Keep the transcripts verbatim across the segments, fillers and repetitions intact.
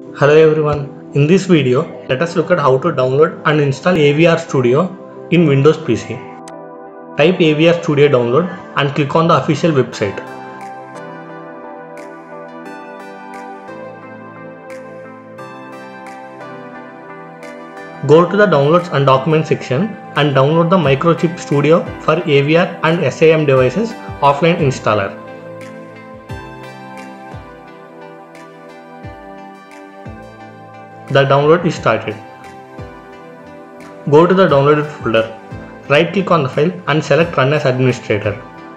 Hello everyone, in this video let us look at how to download and install A V R Studio in Windows P C. Type A V R Studio download and click on the official website. Go to the Downloads and Documents section and download the Microchip Studio for A V R and S A M devices offline installer. The download is started. Go to the downloaded folder. Right click on the file and select Run as Administrator.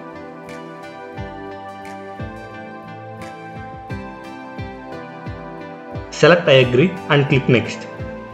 Select I agree and click Next.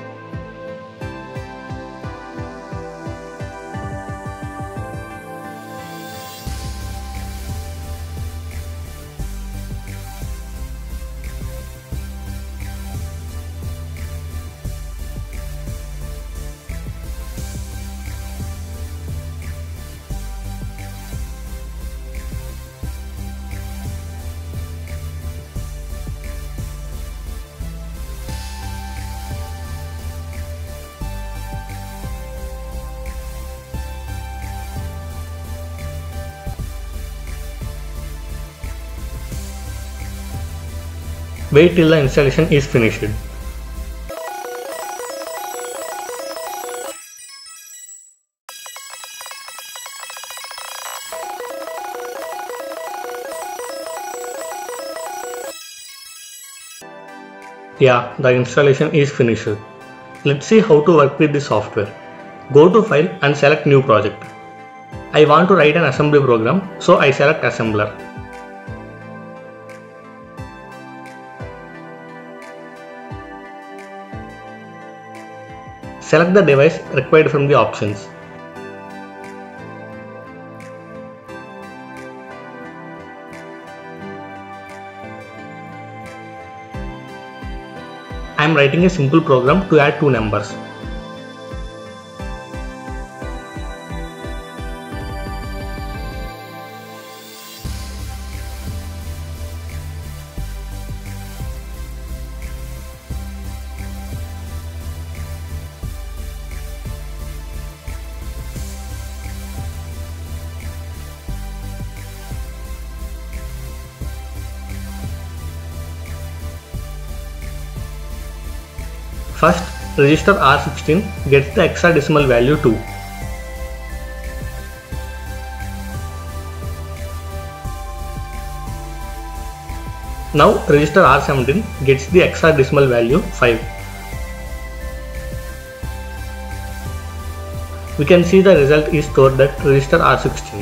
Wait till the installation is finished. Yeah, the installation is finished. Let's see how to work with the software. Go to File and select New Project. I want to write an assembly program, so I select Assembler. Select the device required from the options. I am writing a simple program to add two numbers. First, register R sixteen gets the hexadecimal value two. Now register R seventeen gets the hexadecimal value five. We can see the result is stored at register R sixteen.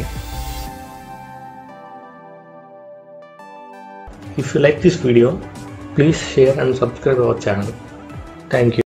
If you like this video, please share and subscribe our channel. Thank you.